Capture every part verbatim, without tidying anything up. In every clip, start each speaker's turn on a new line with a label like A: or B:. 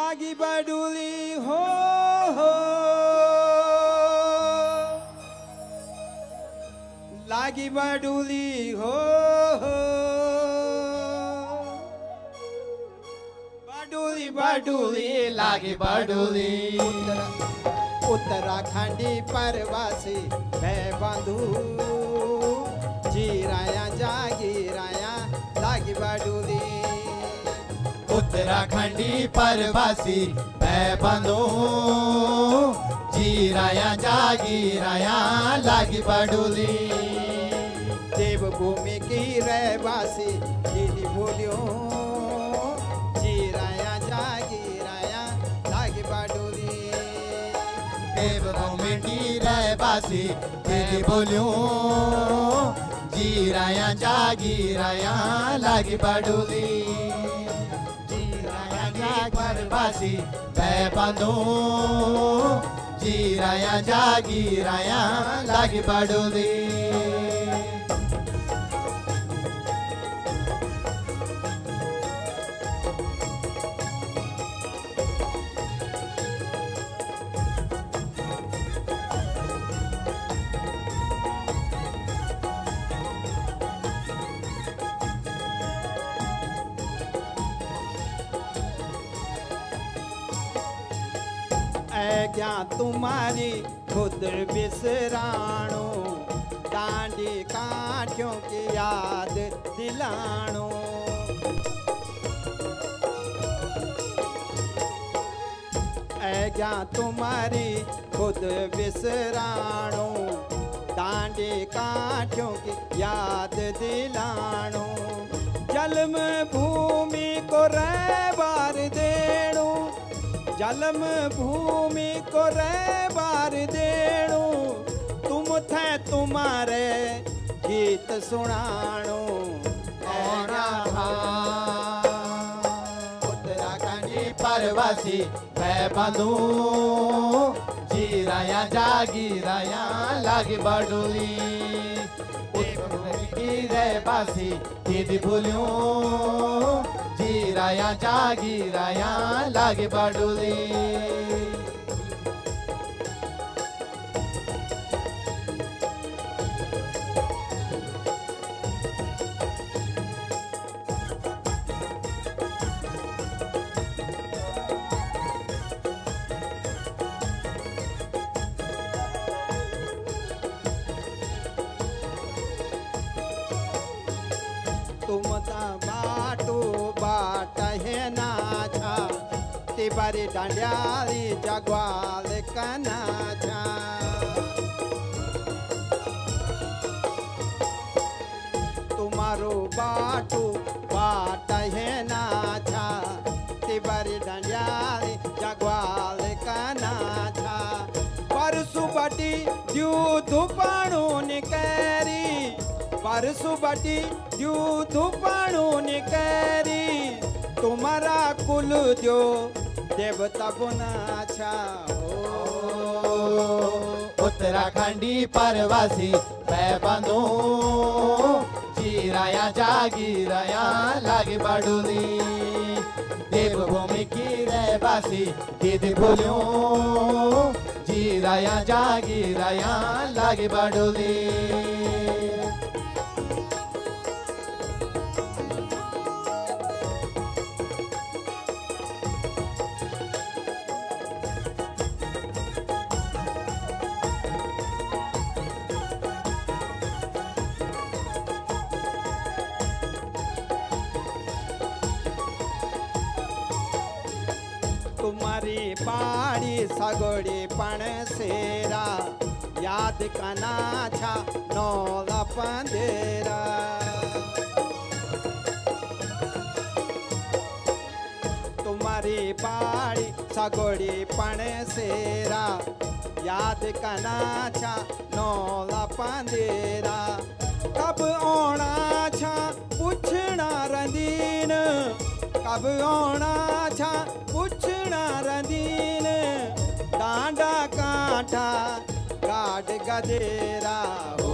A: लागी बडूली हो हो लागी बडूली हो हो बडूली बडूली लागी बडूली उत्तराखंडी परवासी मैं बंधु जीराया जागीराया लागी बडूली
B: उत्तराखंडी परवासी मैं बंधु जीराया जागीराया लागी बडूली
A: देवभूमि की रहवासी दीदी बोलियो जीराया जागीराया लागी बडूली
B: देवभूमि की रहवासी दीदी बोलियो जीराया जागीराया लागी बडूली परवासी मैं बंधु जीराया जागीराया लागी बडूली
A: क्या तुम्हारी खुद बिसराणो डांडी काठियों की याद दिलाणो ऐ क्या तुम्हारी खुद बिसराणो डांडी काठियों की याद दिलाणो जन्म भूमि को रहबार देणो जलम भूमि को रहबार देणो तुम थे तुम्हारे गीत सुनाणो
B: उत्तराखंडी परवासी मैं बंधु जीराया जागीराया लागी बडूली उत्तराखंडी रहवासी दीदी बोलियो जीराया जागीराया लागी बडूली
A: तुम ता बाटो बाट है नाछा तिबारी डांडियाली जगवाल कनाछा तुम्हारो बाटो बाट है नाछा तिबारी डांडियाली जगवाल कनाछा परसु बटी द्यू धुपाणो निकरी परसु बटी द्यू धुपाणो निकरी तुम्हारा कुल जो देवता बुनाछा
B: उत्तराखंडी परवासी मैं बंधु जीराया जागीराया लागी बडूली देवभूमि की रहवासी दीदी बोलियो जीराया जागीराया लागी बडूली
A: तुम्हारी पाड़ी सगोड़ी पण सेरा याद कनाछा नौला पंदेरा तुम्हारी पाड़ी सगोड़ी पण सेरा याद कनाछा नौला पंदेरा कब आना छा पूछना रंदीन कब आना छा पूछना रंदीन डांडा कांठा गाड गदेरा हो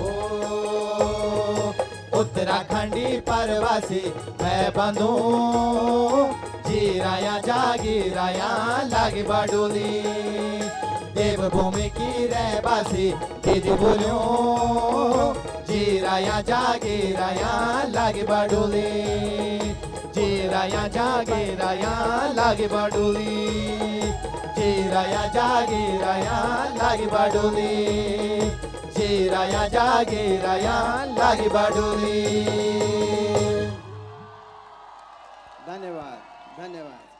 B: उत्तराखंडी परवासी मैं बंधु जीराया जागीराया लागे बाडोली देवभूमि की रहवासी दीदी बोलियो जीराया जागीराया लागे बाडोली जीराया जागीराया लागे बाडोली जीराया जागीराया लागे बाडोली जीराया जागीराया लागे बाडोली।
A: धन्यवाद धन्यवाद।